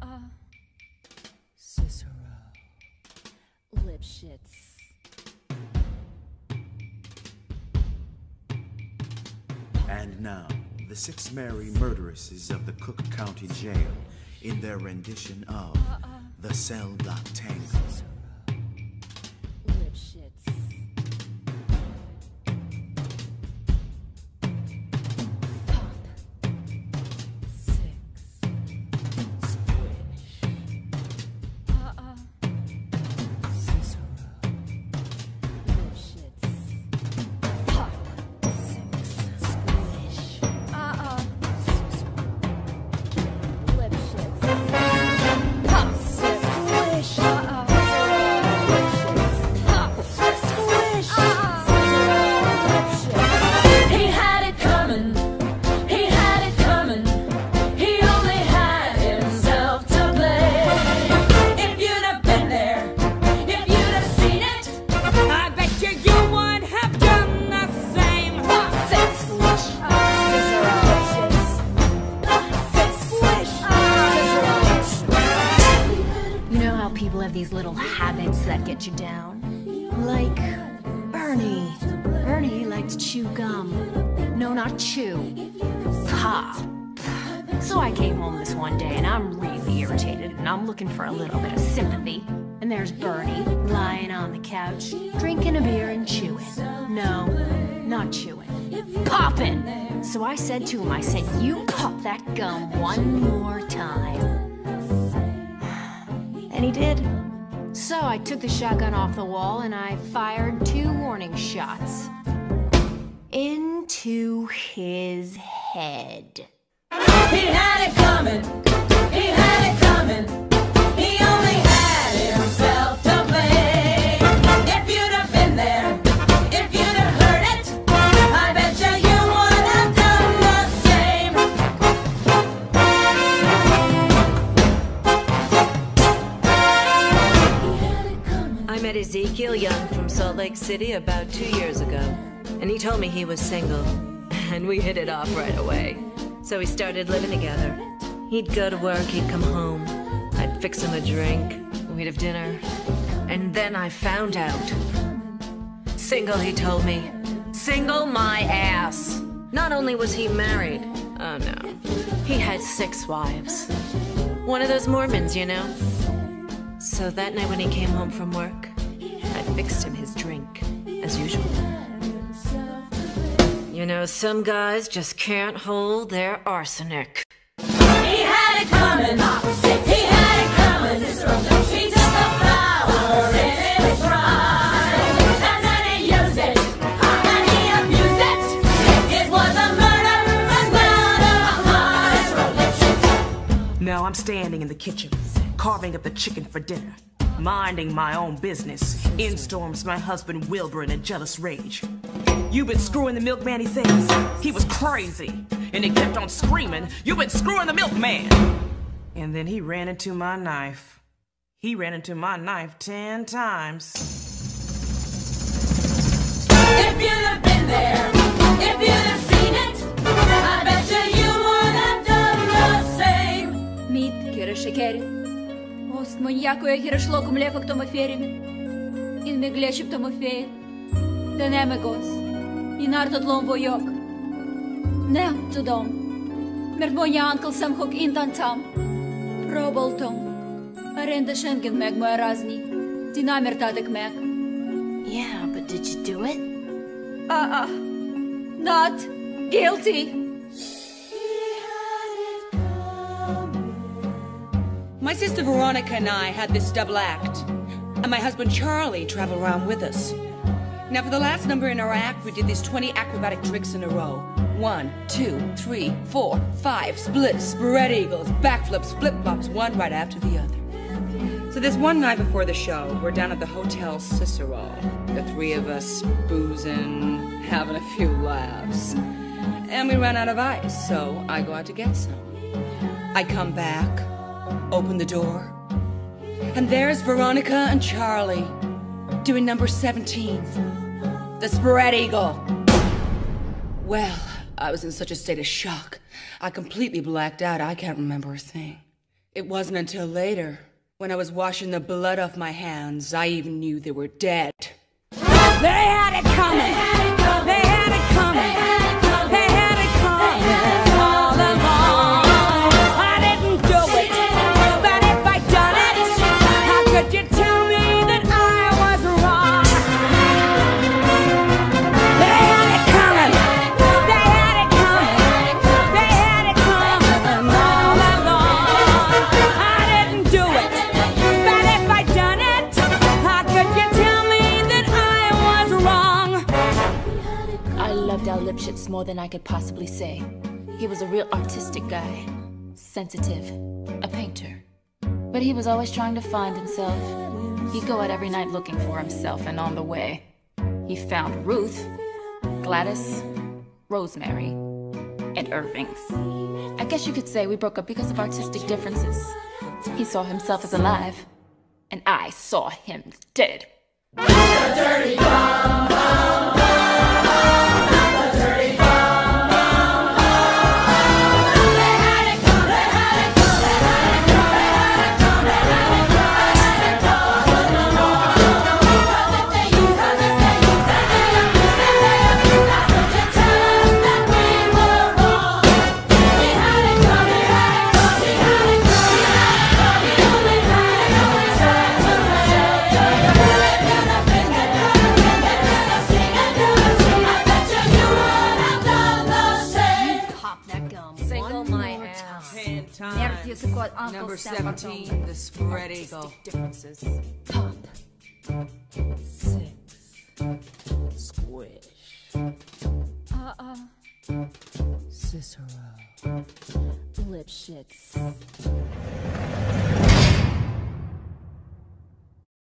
Cicero. Lipschitz. And now, the 6 merry murderesses of the Cook County Jail in their rendition of The Cell Block Tango. Lipschitz. Pop. 6. Squish. Cicero. Lipschitz. Pop. 6. Squish. Cicero. Lipschitz. Pop. 6. Squish. He had it coming. He had it coming. He only had himself to blame. If you'd have been there, if you'd have seen it, I bet you would have done the same. Six squish, Cicero. Six squish, Cicero. You know how people have these little habits that get you down? Like Bernie. Bernie liked to chew gum. No, not chew. Pop. So I came home this one day and I'm really irritated and I'm looking for a little bit of sympathy. And there's Bernie lying on the couch, drinking a beer and chewing. No, not chewing. Popping. So I said to him, I said, you pop that gum one more time. And he did. So I took the shotgun off the wall and I fired 2 warning shots. Into his head. He had it coming. He had it coming. He only had himself to blame. If you'd have been there, if you'd have heard it, I bet you would have done the same. I met Ezekiel Young from Salt Lake City about 2 years ago, and he told me he was single, and we hit it off right away. So we started living together. He'd go to work, he'd come home, I'd fix him a drink, we'd have dinner, and then I found out. Single, he told me. Single my ass. Not only was he married, oh no, he had 6 wives. One of those Mormons, you know. So that night when he came home from work, I fixed him his drink, as usual. You know, some guys just can't hold their arsenic. He had it coming. He had it coming. He took the flower in his prime, and then he used it, and he abused it. It was a murder, Now I'm standing in the kitchen, carving up the chicken for dinner, minding my own business. In storms my husband Wilbur in a jealous rage. "You've been screwing the milkman," he says. He was crazy, and he kept on screaming, "You've been screwing the milkman!" And then he ran into my knife. He ran into my knife 10 times. If you'd have been there, if you'd have seen it, I bet you would have done the same. Мид, кира шекери, ост маньяко я хира шлоко млефа к тому ферими, ин ме глеши к тому феи, да не ме гос, и нарто тлом войок. Не тудом, мерт моя анкл сам хок интан там, проболтом, аренда шенген meg моя разни, ти намер тадек meg. Yeah, but did you do it? Not guilty. My sister Veronica and I had this double act, and my husband Charlie traveled around with us. Now for the last number in our act, we did these 20 acrobatic tricks in a row. 1, 2, 3, 4, 5, splits, spread eagles, backflips, flip-flops, one right after the other. So this one night before the show, we're down at the Hotel Cicero. The 3 of us boozing, having a few laughs. And we ran out of ice, so I go out to get some. I come back, open the door, and there's Veronica and Charlie doing number 17, the spread eagle. Well, I was in such a state of shock, I completely blacked out. I can't remember a thing. It wasn't until later, when I was washing the blood off my hands, I even knew they were dead. They had it coming! They had it coming! They had it coming all along! I didn't do it, but if I'd done it, how could you tell me that I was wrong? They had it coming! They had it coming! They had it coming all along! I didn't do it, but if I'd done it, how could you tell me that I was wrong? I loved Al Lipschitz more than I could possibly say. He was a real artistic guy. Sensitive. A painter. But he was always trying to find himself. He'd go out every night looking for himself, and on the way, he found Ruth, Gladys, Rosemary, and Irving's. I guess you could say we broke up because of artistic differences. He saw himself as alive, and I saw him dead. Single my ass. Number 17, the spread eagle. Differences. Pop. 6. Squish. Cicero. Lipschitz.